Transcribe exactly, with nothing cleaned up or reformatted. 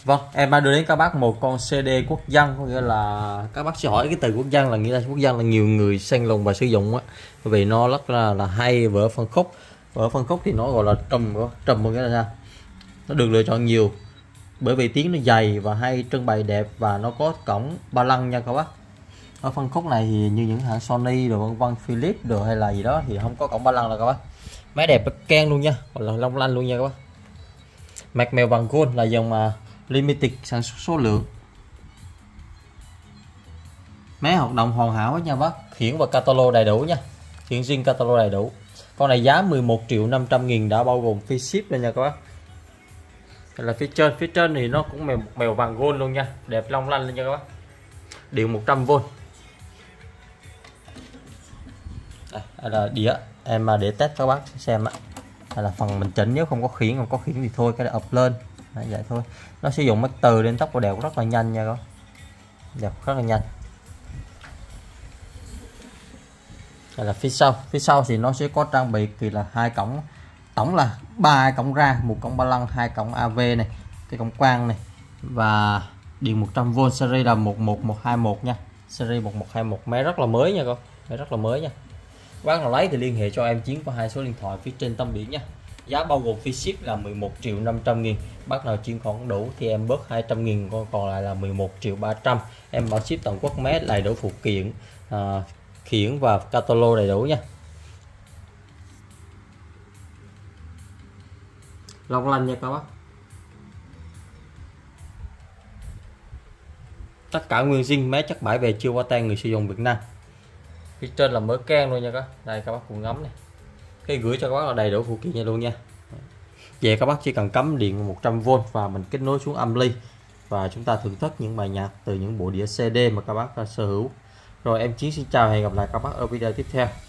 Vâng, em đã đưa đến các bác một con xê đê quốc dân, có nghĩa là các bác sẽ hỏi cái từ quốc dân là nghĩa là quốc dân là nhiều người săn lùng và sử dụng á, bởi vì nó rất là là hay. Vở phân khúc, vở phân khúc thì nó gọi là trùm, trùm có nghĩa là sao? Nó được lựa chọn nhiều bởi vì tiếng nó dày và hay, trưng bày đẹp và nó có cổng ba lăng nha các bác. Ở phân khúc này thì như những hãng Sony rồi vân vân, Philips rồi hay là gì đó thì không có cổng ba lăng là các bác. Máy đẹp ken luôn nha, gọi là long lanh luôn nha các bác. Mặt mèo bằng gold là dòng mà limited, sản xuất số lượng. Máy hoạt động hoàn hảo hết nha bác, khiển và catalog đầy đủ nha, khiển riêng catalog đầy đủ. Con này giá mười một triệu năm trăm nghìn đã bao gồm phí ship lên nha các bác. Đây là phía trên, phía trên thì nó cũng mèo mèo vàng gold luôn nha, đẹp long lanh lên nha các bác. Điện một trăm vôn. Đây là đĩa em mà để test các bác xem á. Đây là phần mình chỉnh, nếu không có khiển, không có khiển thì thôi cái này ập lên. Đấy, vậy thôi. Nó sử dụng mắt từ lên tốc độ đều rất là nhanh nha các bác. Đẹp rất là nhanh. Đây là phía sau, phía sau thì nó sẽ có trang bị thì là hai cổng, tổng là ba cổng ra, một cổng ba lăng, hai cổng a vê này, cái cổng quang này và điện một trăm vôn, series là một một một hai một nha, series một một hai một. Máy rất là mới nha con, máy rất là mới nha. Bác nào lấy thì liên hệ cho em Chiến qua hai số điện thoại phía trên tấm biển nha. Giá bao gồm phí ship là mười một triệu năm trăm nghìn. Bác nào chuyên khoản đủ thì em bớt hai trăm nghìn, con còn lại là mười một triệu ba trăm. Em bảo ship toàn quốc, máy đầy đủ phụ kiện, à, khiển và catalog đầy đủ nha. Long lanh nha các bác. Tất cả nguyên zin, máy chất bãi về chưa qua tay người sử dụng Việt Nam. Phía trên là mới ken luôn nha các. Đây các bác cùng ngắm này. Cái gửi cho các bác là đầy đủ phụ kiện nha luôn nha. Về các bác chỉ cần cắm điện một trăm vôn và mình kết nối xuống âm ly và chúng ta thưởng thức những bài nhạc từ những bộ đĩa xê đê mà các bác sở hữu. Rồi em Chiến xin chào, hẹn gặp lại các bác ở video tiếp theo.